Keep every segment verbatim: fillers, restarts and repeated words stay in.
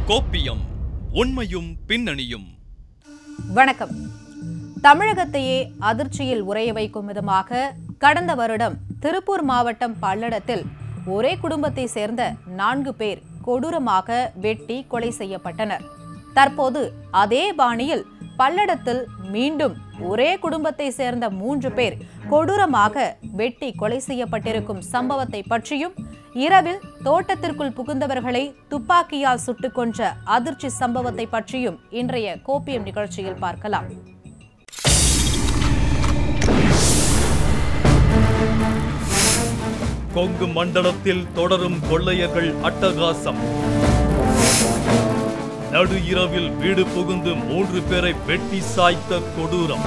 கோப்பியம் உண்மையும் பின்னணியும். வணக்கம். தமிழகத்தையே அதிர்ச்சியில் உறைய வைக்கும் விதமாக கடந்த வருடம் திருப்பூர் மாவட்டம் பல்லடத்தில் ஒரே குடும்பத்தை சேர்ந்த நான்கு பேர் கொடூரமாக வெட்டி கொலை செய்யப்பட்டனர். தற்போது அதே பாணியில் பல்லடத்தில் மீண்டும் ஒரே குடும்பத்தை சேர்ந்த மூன்று பேர் கொடூரமாக வெட்டி கொலை செய்யப்பட்டிருக்கும் சம்பவத்தை பற்றியும், இரவில் தோட்டத்திற்குள் புகுந்தவர்களை துப்பாக்கியால் சுட்டுக் கொன்ற அதிர்ச்சி சம்பவத்தை பற்றியும் இன்றைய கோப்பியம் நிகழ்ச்சியில் பார்க்கலாம். கொங்கு மண்டலத்தில் தொடரும் கொள்ளையர்கள் அட்டகாசம். நடு இரவில் வீடு புகுந்து மூன்று பேரை வெட்டி சாய்த்த கொடூரம்.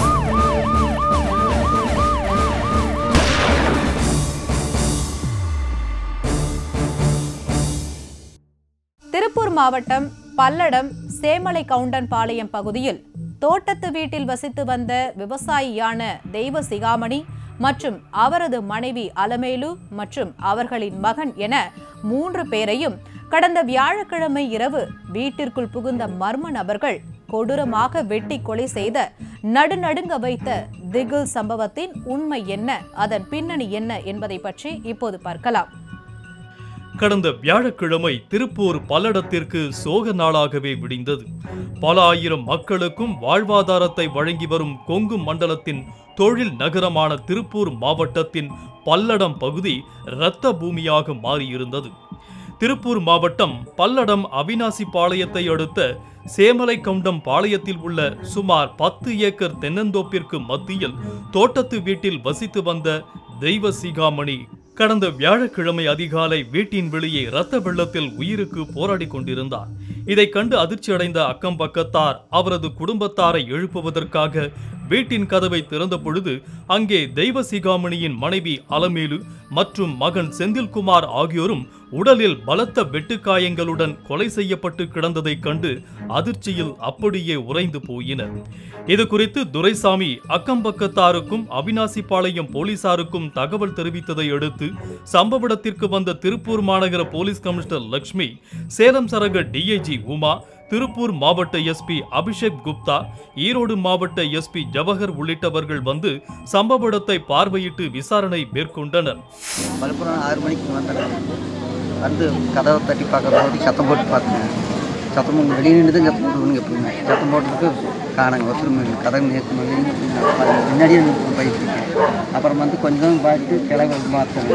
திருப்பூர் மாவட்டம் பல்லடம் சேமலை கவுண்டன்பாளையம் பகுதியில் தோட்டத்து வீட்டில் வசித்து வந்த விவசாயியான தெய்வ சிகாமணி மற்றும் அவரது மனைவி அலமேலு மற்றும் அவர்களின் மகன் என மூன்று பேரையும் கடந்த வியாழக்கிழமை இரவு வீட்டிற்குள் புகுந்த மர்ம நபர்கள் கொடூரமாக வெட்டி கொலை செய்த நடுநடுங்க வைத்த திகில் சம்பவத்தின் உண்மை என்ன, அதன் பின்னணி என்ன என்பதை பற்றி இப்போது பார்க்கலாம். கடந்த வியாழக்கிழமை திருப்பூர் பல்லடத்திற்கு சோக நாளாகவே விடிந்தது. பல ஆயிரம் மக்களுக்கும் வாழ்வாதாரத்தை வழங்கி வரும் கொங்கு மண்டலத்தின் தொழில் நகரமான திருப்பூர் மாவட்டத்தின் பல்லடம் பகுதி இரத்த பூமியாக மாறியிருந்தது. திருப்பூர் மாவட்டம் பல்லடம் அவினாசி பாளையத்தை அடுத்த சேமலை கவுண்டம் பாளையத்தில் உள்ள சுமார் பத்து ஏக்கர் தென்னந்தோப்பிற்கு மத்தியில் தோட்டத்து வீட்டில் வசித்து வந்த தெய்வ சிகாமணி கடந்த வியாழக்கிழமை அதிகாலை வீட்டின் வெளியே இரத்த வெள்ளத்தில் உயிருக்கு போராடி கொண்டிருந்தார். இதை கண்டு அதிர்ச்சியடைந்த அக்கம் பக்கத்தார் அவரது குடும்பத்தாரை எழுப்புவதற்காக வீட்டின் கதவை திறந்த பொழுது அங்கே தெய்வ சிகாமணியின் மனைவி அலமேலு மற்றும் மகன் செந்தில்குமார் ஆகியோரும் உடலில் பலத்த வெட்டுக்காயங்களுடன் கொலை செய்யப்பட்டு கிடந்ததை கண்டு அதிர்ச்சியில் அப்படியே உறைந்து போயினர். இது குறித்து துரைசாமி அக்கம்பக்கத்தாருக்கும் அவினாசிபாளையம் போலீசாருக்கும் தகவல் தெரிவித்ததை அடுத்து சம்பவ இடத்திற்கு வந்த திருப்பூர் மாநகர போலீஸ் கமிஷனர் லட்சுமி, சேலம் சரக டிஐஜி உமா, திருப்பூர் மாவட்ட எஸ்பி அபிஷேக் குப்தா, ஈரோடு மாவட்ட எஸ்பி ஜவஹர் உள்ளிட்டவர்கள் வந்து சம்பவ இடத்தை பார்வையிட்டு விசாரணை மேற்கொண்டனர். ஆறு மணிக்கு வந்தேன். வந்து கதவை தட்டி பார்க்கும்போது சத்தம் போட்டு பார்த்தேன். சத்தம் வெளியே நின்று சத்தம் போட்டுருங்க. எப்படிங்க சத்தம் போட்டுருக்கு காணாங்க. ஒருத்தர் கதை நேற்று முன்னாடியே போயிட்டு இருக்கேன். அப்புறம் வந்து கொஞ்சம் பார்த்து கிளை மாற்றேன்.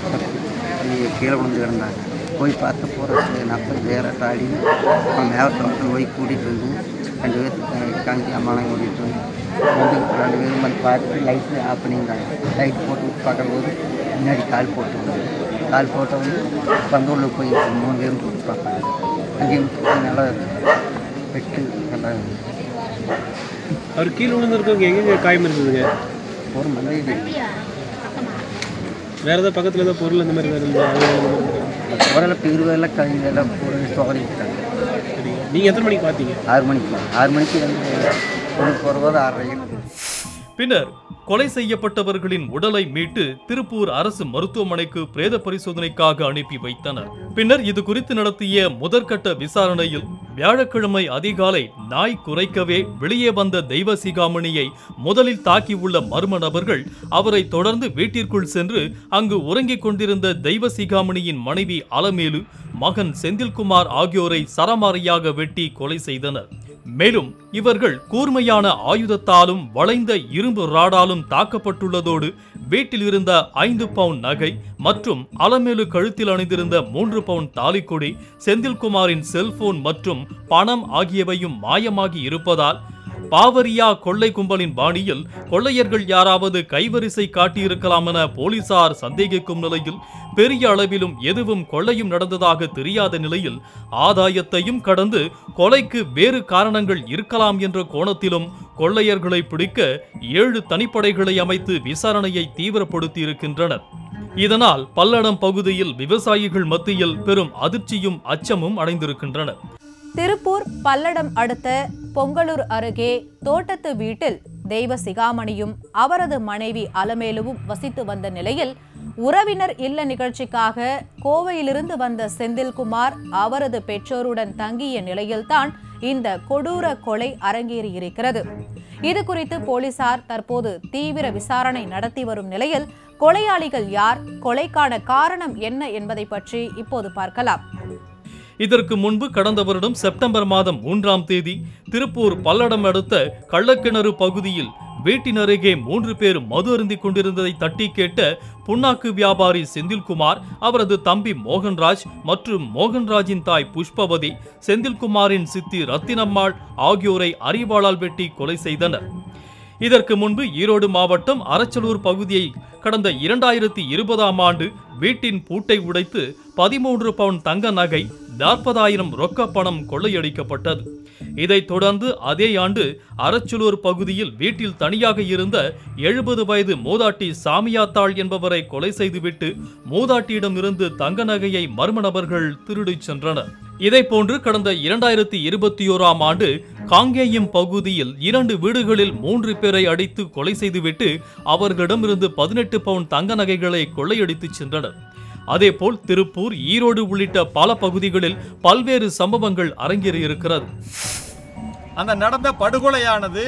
கீழே விழுந்து கிடந்தாங்க. போய் பார்த்து போகிறது நப்ப வேற தாடி மேவத்தில் போய் கூட்டிகிட்டு வந்து ரெண்டு பேர் காஞ்சி அம்மாவை கூட்டிகிட்டு வந்து வந்து ரெண்டு பேரும் வந்து பார்த்து லைட்டு ஆஃப் பண்ணியிருந்தாங்க. லைட் போட்டு பார்க்கும்போது முன்னாடி கால் போட்டுருந்தாங்க. கால் போட்ட வந்து பந்தூரில் போய் மூணு பேரும் போட்டு பார்ப்பாங்க. அங்கேயும் நல்லா வெட்டு நல்லா அவர் கீழே விழுந்துருக்கவங்க எங்கெங்க காயம் இருந்ததுங்க? ஒரு மந்தை வேறு ஏதாவது பக்கத்தில் ஏதாவது பொருள் அந்த மாதிரி வேறு பொருளெல்லாம் பிரிவெல்லாம் கழிவெல்லாம் பொருள் சோதனைக்கிட்டாங்க. நீங்கள் எத்தனை மணிக்கு பார்த்தீங்க? ஆறு மணிக்கு ஆறு மணிக்கு வந்து பொருள் போகிறபோது ஆறரை. பின்னர் கொலை செய்யப்பட்டவர்களின் உடலை மீட்டு திருப்பூர் அரசு மருத்துவமனைக்கு பிரேத பரிசோதனைக்காக அனுப்பி வைத்தனர். பின்னர் இது குறித்து நடத்திய முதற்கட்ட விசாரணையில் வியாழக்கிழமை அதிகாலை நாய் குறைக்கவே வெளியே வந்த தெய்வ சிகாமணியை முதலில் தாக்கியுள்ள மர்ம நபர்கள் அவரை தொடர்ந்து வீட்டிற்குள் சென்று அங்கு உறங்கிக் கொண்டிருந்த தெய்வ சிகாமணியின் மனைவி அலமேலு, மகன் செந்தில்குமார் ஆகியோரை சரமாரியாக வெட்டி கொலை செய்தனர். மேலும் இவர்கள் கூர்மையான ஆயுதத்தாலும் வளைந்த இரும்பு ராடாலும் தாக்கப்பட்டுள்ளதோடு வீட்டில் இருந்த ஐந்து பவுன் நகை மற்றும் அலமேலு கழுத்தில் அணிந்திருந்த மூன்று பவுன் தாலிக்கொடி, செந்தில்குமாரின் செல்போன் மற்றும் பணம் ஆகியவையும் மாயமாகி இருப்பதால் பாவரியா கொள்ளை கும்பலின் பாணியில் கொள்ளையர்கள் யாராவது கைவரிசை காட்டியிருக்கலாம் என போலீசார் சந்தேகிக்கும் நிலையில் பெரிய அளவிலும் எதுவும் கொள்ளையும் நடந்ததாக தெரியாத நிலையில் ஆதாயத்தையும் கடந்து கொலைக்கு வேறு காரணங்கள் இருக்கலாம் என்ற கோணத்திலும் கொள்ளையர்களை பிடிக்க ஏழு தனிப்படைகளை அமைத்து விசாரணையை தீவிரப்படுத்தி இருக்கின்றனர். இதனால் பல்லடம் பகுதியில் விவசாயிகள் மத்தியில் பெரும் அதிர்ச்சியும் அச்சமும் அடைந்திருக்கின்றனர். திருப்பூர் பல்லடம் அடுத்த பொங்கலூர் அருகே தோட்டத்து வீட்டில் தெய்வ சிகாமணியும் அவரது மனைவி அலமேலுவும் வசித்து வந்த நிலையில் உறவினர் இல்ல நிகழ்ச்சிக்காக கோவையிலிருந்து வந்த செந்தில்குமார் அவரது பெற்றோருடன் தங்கிய நிலையில்தான் இந்த கொடூர கொலை அரங்கேறியிருக்கிறது. இது குறித்து போலீசார் தற்போது தீவிர விசாரணை நடத்தி வரும் நிலையில் கொலையாளிகள் யார், கொலைக்கான காரணம் என்ன என்பதை பற்றி இப்போது பார்க்கலாம். இதற்கு முன்பு கடந்த வருடம் செப்டம்பர் மாதம் மூன்றாம் தேதி திருப்பூர் பல்லடம் அடுத்த கள்ளக்கிணறு பகுதியில் வீட்டின் அருகே மூன்று பேர் மது அருந்திக் கொண்டிருந்ததை தட்டி கேட்ட புண்ணாக்கு வியாபாரி செந்தில்குமார், அவரது தம்பி மோகன்ராஜ் மற்றும் மோகன்ராஜின் தாய் புஷ்பவதி, செந்தில்குமாரின் சித்தி ரத்தினம்மாள் ஆகியோரை அரிவாளால் வெட்டி கொலை செய்தனர். இதற்கு முன்பு ஈரோடு மாவட்டம் அரச்சலூர் பகுதியை கடந்த இரண்டாயிரத்தி இருபதாம் ஆண்டு வீட்டின் பூட்டை உடைத்து பதிமூன்று பவுன் தங்க நகை, நாற்பதாயிரம் ரொக்க பணம் கொள்ளையடிக்கப்பட்டது. இதைத் தொடர்ந்து அதே ஆண்டு அரச்சலூர் பகுதியில் வீட்டில் தனியாக இருந்த எழுபது வயது மூதாட்டி சாமியாத்தாள் என்பவரை கொலை செய்துவிட்டு மூதாட்டியிடமிருந்து தங்க நகையை மர்ம நபர்கள் திருடிச் சென்றனர். இதேபோன்று கடந்த இரண்டாயிரத்தி இருபத்தி ஓராம் ஆண்டு காங்கேயம் பகுதியில் இரண்டு வீடுகளில் மூன்று பேரை அடித்து கொலை செய்துவிட்டு அவர்களிடமிருந்து பதினெட்டு பவுன் தங்க நகைகளை கொள்ளையடித்து சென்றனர். அதேபோல் திருப்பூர், ஈரோடு உள்ளிட்ட பல பகுதிகளில் பல்வேறு சம்பவங்கள் அரங்கேறியிருக்கிறது. அந்த நடந்த படுகொலையானது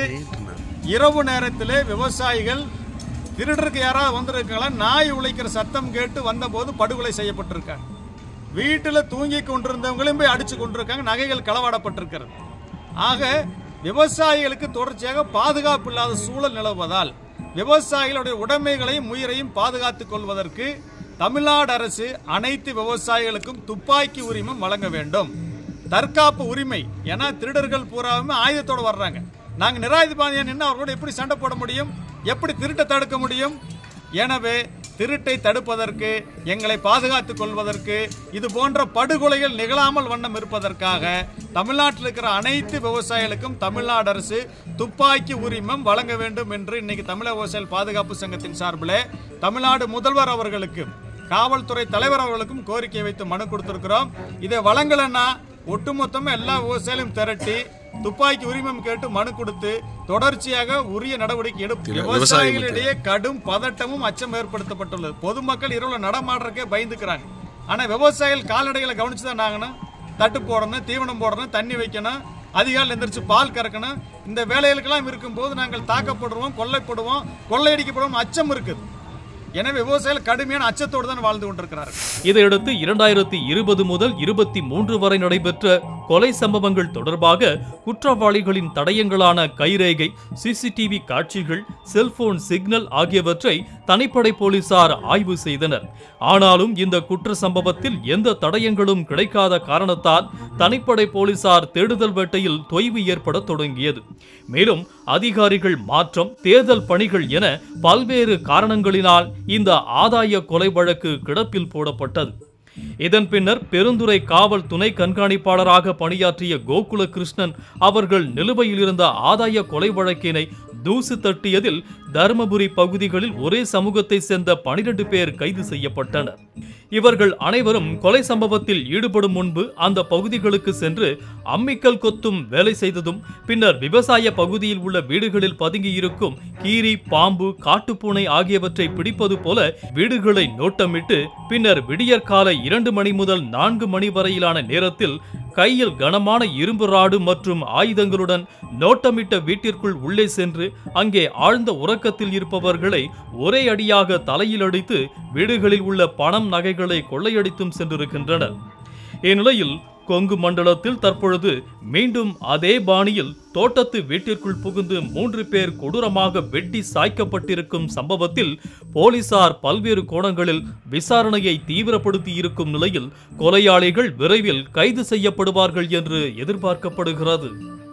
இரவு நேரத்திலே விவசாயிகள் திருடருக்கு யாராவது வந்திருக்காங்களா, நாய் உழைக்கிற சத்தம் கேட்டு வந்தபோது படுகொலை செய்யப்பட்டிருக்காங்க. வீட்டில் தூங்கி கொண்டிருந்தவங்களையும் போய் அடிச்சு கொண்டிருக்காங்க. நகைகள் களவாடப்பட்டிருக்கிறது. ஆக விவசாயிகளுக்கு தொடர்ச்சியாக பாதுகாப்பு இல்லாத சூழல் நிலவுவதால் விவசாயிகளுடைய உடைமைகளையும் உயிரையும் பாதுகாத்துக் கொள்வதற்கு தமிழ்நாடு அரசு அனைத்து விவசாயிகளுக்கும் துப்பாக்கி உரிமம் வழங்க வேண்டும். தற்காப்பு உரிமை, ஏன்னா திருடர்கள் பூராவுமே ஆயுதத்தோடு வர்றாங்க. நாங்கள் நிராயுதபாணியா நின்று அவர்களோடு எப்படி சண்டை போட முடியும், எப்படி திருட்டை தடுக்க முடியும்? எனவே திருட்டை தடுப்பதற்கு, எங்களை பாதுகாத்துக் கொள்வதற்கு, இது போன்ற படுகொலைகள் நிகழாமல் வண்ணம் இருப்பதற்காக தமிழ்நாட்டில் இருக்கிற அனைத்து விவசாயிகளுக்கும் தமிழ்நாடு அரசு துப்பாக்கி உரிமம் வழங்க வேண்டும் என்று இன்னைக்கு தமிழக விவசாயிகள் பாதுகாப்பு சங்கத்தின் சார்பில் தமிழ்நாடு முதல்வர் அவர்களுக்கு, காவல்துறை தலைவர் அவர்களுக்கும் கோரிக்கை வைத்து மனு கொடுத்திருக்கிறோம். இதை வழங்கலன்னா ஒட்டுமொத்தமா எல்லா விவசாயிகளையும் திரட்டி துப்பாக்கி உரிமம் கேட்டு மனு கொடுத்து தொடர்ச்சியாக உரிய நடவடிக்கை எடுப்பு. விவசாயிகளிடையே கடும் பதட்டமும் அச்சம் ஏற்படுத்தப்பட்டுள்ளது. பொதுமக்கள் இரவுல நடமாடுறக்கே பயந்துக்கிறாங்க. ஆனா விவசாயிகள் கால்நடைகளை கவனிச்சுதான் நாங்கணும், தட்டு போடணும், தீவனம் போடணும், தண்ணி வைக்கணும், அதிகாலை எந்திரிச்சு பால் கறக்கணும். இந்த வேலைகளுக்கெல்லாம் இருக்கும்போது நாங்கள் தாக்கப்படுவோம், கொள்ளைப்படுவோம், கொள்ளையடிக்கப்படுவோம் அச்சம் இருக்குது. எனவே விவசாயிகள் கடுமையான அச்சத்தோடு தான் வாழ்ந்து கொண்டிருக்கிறார்கள். இதையடுத்து இரண்டாயிரத்தி இருபது முதல் இருபத்தி மூன்று வரை நடைபெற்ற கொலை சம்பவங்கள் தொடர்பாக குற்றவாளிகளின் தடயங்களான கைரேகை, சிசிடிவி காட்சிகள், செல்போன் சிக்னல் ஆகியவற்றை தனிப்படை போலீசார் ஆய்வு செய்தனர். ஆனாலும் இந்த குற்ற சம்பவத்தில் எந்த தடயங்களும் கிடைக்காத காரணத்தால் தனிப்படை போலீசார் தேடுதல் வேட்டையில் தொய்வு ஏற்பட தொடங்கியது. மேலும் அதிகாரிகள் மாற்றம், தேர்தல் பணிகள் என பல்வேறு காரணங்களினால் இந்த ஆதாய கொலை வழக்கு கிடப்பில் போடப்பட்டது. இதன் பின்னர் பெருந்துறை காவல் துணை கண்காணிப்பாளராக பணியாற்றிய கோகுல கிருஷ்ணன் அவர்கள் நிலுவையில் இருந்த ஆதாய கொலை வழக்கினை தூசு தட்டியதில் தருமபுரி பகுதிகளில் ஒரே சமூகத்தை சேர்ந்த பனிரெண்டு பேர் கைது செய்யப்பட்டனர். இவர்கள் அனைவரும் கொலை சம்பவத்தில் ஈடுபடும் முன்பு அந்த பகுதிகளுக்கு சென்று அம்மிக்கல் கொத்தும் வேலை செய்ததும், பின்னர் விவசாய பகுதியில் உள்ள வீடுகளில் பதுங்கியிருக்கும் கீரி, பாம்பு, காட்டுப்பூனை ஆகியவற்றை பிடிப்பது போல வீடுகளை நோட்டமிட்டு பின்னர் விடியற்காலை இரண்டு மணி முதல் நான்கு மணி வரையிலான நேரத்தில் கையில் கனமான இரும்பு ராடு மற்றும் ஆயுதங்களுடன் நோட்டமிட்ட வீட்டிற்குள் உள்ளே சென்று அங்கே ஆழ்ந்த உறக்கத்தில் இருப்பவர்களை ஒரே அடியாக தலையில் அடித்து வீடுகளில் உள்ள பணம், நகைகளை கொள்ளையடித்தும் சென்றிருக்கின்றனர். இந்நிலையில் கொங்கு மண்டலத்தில் தற்பொழுது மீண்டும் அதே பாணியில் தோட்டத்து வீட்டிற்குள் புகுந்து மூன்று பேர் கொடூரமாக வெட்டி சாய்க்கப்பட்டிருக்கும் சம்பவத்தில் போலீசார் பல்வேறு கோணங்களில் விசாரணையை தீவிரப்படுத்தி இருக்கும் நிலையில் கொலையாளிகள் விரைவில் கைது செய்யப்படுவார்கள் என்று எதிர்பார்க்கப்படுகிறது.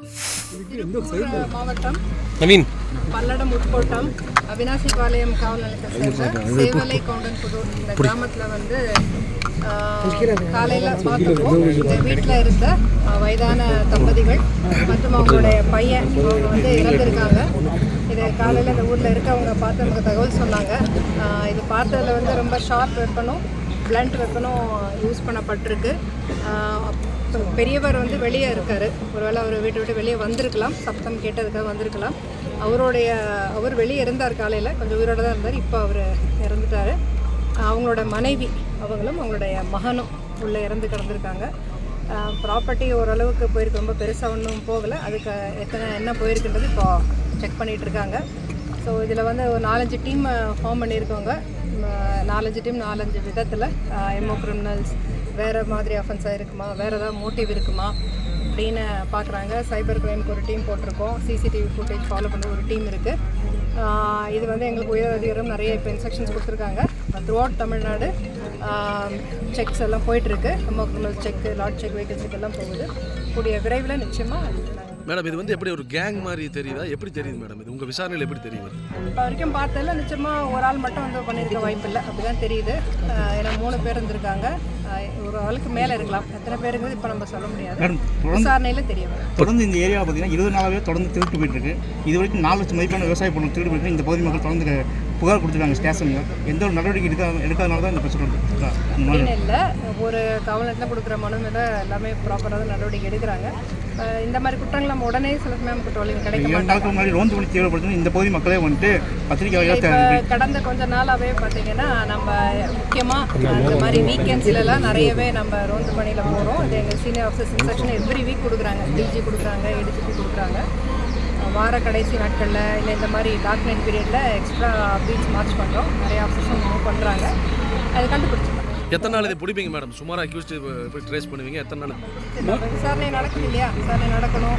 மாவட்டம் பல்லடம் உட்கோட்டம் அவினாசிபாளையம் காவல் நிலையத்தை சேர்ந்த சேவலை கவுண்டன்புதூர் இந்த கிராமத்தில் வந்து காலையில் பார்த்துப்போம். இந்த வீட்டில் இருந்த வயதான தம்பதிகள் மற்றும் அவங்களுடைய பையன் அவங்க வந்து இறந்துருக்காங்க. இது காலையில் இந்த ஊரில் இருக்கவங்க பார்த்து நமக்கு தகவல் சொன்னாங்க. இது பார்த்ததில் வந்து ரொம்ப ஷார்ப் வெப்பனும் பிளண்ட் வெப்பனும் யூஸ் பண்ணப்பட்டிருக்கு. பெரியவர் வந்து வெளியே இருக்கார். ஒருவேளை அவர் வீட்டை விட்டு வெளியே வந்திருக்கலாம், சப்தம் கேட்டதுக்காக வந்திருக்கலாம். அவருடைய அவர் வெளியே இருந்தார் காலையில், கொஞ்சம் உயிரோடு தான் இருந்தார். இப்போ அவர் இறந்துட்டார். அவங்களோட மனைவி அவங்களும் அவங்களுடைய மகனும் உள்ளே இறந்து கிடந்திருக்காங்க. ப்ராப்பர்ட்டி ஓரளவுக்கு போயிருக்கு, ரொம்ப பெருசாக ஒன்றும் போகலை. அதுக்கு எத்தனை என்ன போயிருக்குன்றது இப்போ செக் பண்ணிகிட்டு இருக்காங்க. ஸோ இதில் வந்து ஒரு நாலஞ்சு டீம் ஃபார்ம் பண்ணியிருக்கோங்க. நாலஞ்சு டீம் நாலஞ்சு விதத்தில் எம்ஓ கிரிமினல்ஸ், வேறு மாதிரி அஃபென்ஸாக இருக்குமா, வேறு ஏதாவது மோட்டிவ் இருக்குமா அப்படின்னு பார்க்குறாங்க. சைபர் கிரைமுக்கு ஒரு டீம் போட்டிருக்கோம். சிசிடிவி ஃபுட்டேஜ் ஃபாலோ பண்ண ஒரு டீம் இருக்குது. இது வந்து எங்களுக்கு உயர் அதிகாரம் நிறைய இப்போ இன்ஸ்ட்ரக்ஷன்ஸ் கொடுத்துருக்காங்க. த்ரூ அவுட் தமிழ்நாடு செக்ஸ் எல்லாம் போயிட்டுருக்கு. MO criminal check, lodge check, vehicle check எல்லாம் போகுது. கூடிய விரைவில் நிச்சயமாக. மேடம் இது வந்து எப்படி ஒரு கேங் மாதிரி தெரியுதா, எப்படி தெரியுது மேடம்? இது உங்கள் விசாரணையில் எப்படி தெரியுது? இப்போ வரைக்கும் பார்த்ததில்ல, நிச்சயமாக ஒரு ஆள் மட்டும் வந்து பண்ணியிருக்க வாய்ப்பு இல்லை, அப்படி தான் தெரியுது. ஏன்னா மூணு பேர் இருந்திருக்காங்க, ஒரு ஆளுக்கு மேலே இருக்கலாம். எத்தனை பேருங்கிறது இப்போ நம்ம சொல்ல முடியாது, விசாரணையில் தெரியும். தொடர்ந்து இந்த ஏரியாவை பார்த்தீங்கன்னா இருபது நாளாகவே தொடர்ந்து திருட்டு போயிட்டு இருக்கு. இது வரைக்கும் நாலு லட்சம் மதிப்பான விவசாய பொருள் திருட்டு போயிட்டு இந்த பகுதி மக்கள் தொடர்ந்து புகார் கொடுத்துருக்காங்க ஸ்டேஷனில். எந்த ஒரு நடவடிக்கை எடுக்க எடுக்காதனால தான் இந்த பிரச்சனை அப்படின்னு இல்லை. ஒரு கவர்மெண்ட்டில் கொடுக்குற மனு மேலே எல்லாமே ப்ராப்பராக நடவடிக்கை எடுக்கிறாங்க. இந்த மாதிரி குற்றங்கள் நம்ம உடனே சில மேம் குற்றவாளிகள் கிடைக்கும். இரண்டு நாளுக்கு முன்னாடி ரோந்து பண்ணி தீவிரப்படுத்தி இந்த பகுதி மக்களே வந்துட்டு பத்திரிகை கடந்த கொஞ்ச நாளாகவே பார்த்தீங்கன்னா நம்ம முக்கியமாக அந்த மாதிரி வீக்கெண்ட்ஸ்லாம் நிறையவே நம்ம ரோந்து பணியில் போகிறோம். இது எங்கள் senior officers instruction every week கொடுக்குறாங்க. டிஜி கொடுக்குறாங்க, ஏடிஜிபி கொடுக்குறாங்க. வார கடைசி நாட்களில் இல்லை இந்த மாதிரி டார்க் நைட் பீரியடில் எக்ஸ்ட்ரா பீட்ஸ் மார்ச் பண்ணுறோம். நிறைய ஆஃபீஸர்ஸும் மூவ் பண்ணுறாங்க. அது கண்டுபிடிச்சிக்கலாம். எத்தனை நாள் இதை பிடிப்பீங்க மேடம்? சுமாராக அக்யூஸ்ட் எப்படி ட்ரேஸ் பண்ணுவீங்க? எத்தனை நாள் விசாரணை நடக்குது இல்லையா? விசாரணை நடக்கணும்.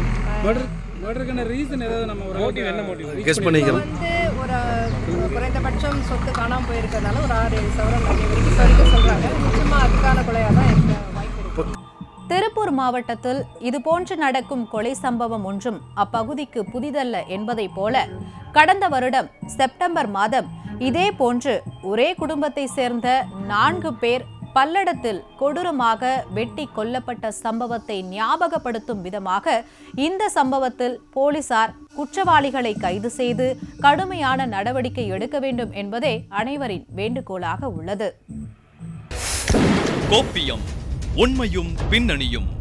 ரீசன் ஏதாவது நம்ம ஒரு மோட்டிவ் என்ன மோட்டிவ் கெஸ் பண்ணிக்கலாம். வந்து ஒரு குறைந்தபட்சம் சொத்து காணாமல் போயிருக்கிறதுனால ஒரு ஆறு ஏழு சவரம் வரைக்கும் வரைக்கும் சொல்கிறாங்க. நிச்சயமாக அதுக்கான கொலையாக தான் இருக்க வாய்ப்பு இருக்கு. திருப்பூர் மாவட்டத்தில் இதுபோன்று நடக்கும் கொலை சம்பவம் ஒன்றும் அப்பகுதிக்கு புதிதல்ல என்பதைப் போல கடந்த வருடம் செப்டம்பர் மாதம் இதே போன்று ஒரே குடும்பத்தை சேர்ந்த நான்கு பேர் பல்லடத்தில் கொடூரமாக வெட்டி கொல்லப்பட்ட சம்பவத்தை ஞாபகப்படுத்தும் விதமாக இந்த சம்பவத்தில் போலீசார் குற்றவாளிகளை கைது செய்து கடுமையான நடவடிக்கை எடுக்க வேண்டும் என்பதே அனைவரின் வேண்டுகோளாக உள்ளது. கோப்பியம் உண்மையும் பின்னணியும்.